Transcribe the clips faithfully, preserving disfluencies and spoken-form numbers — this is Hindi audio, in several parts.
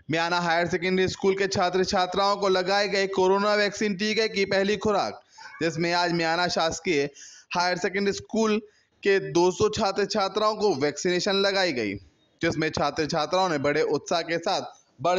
म्याना हायर सेकेंडरी स्कूल के छात्र छात्राओं को लगाए गए कोरोना वैक्सीन टीके की पहली खुराक, जिसमें आज म्याना शासकीय हायर सेकेंडरी स्कूल के दो सौ छात्र छात्राओं को वैक्सीनेशन लगाई गई, जिसमें छात्र छात्राओं ने बड़े उत्साह के साथ बढ़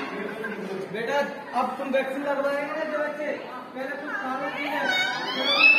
बेटा अब तुम वैक्सीन लगवाएंगे ना जो बच्चे पहले कुछ खाना पीना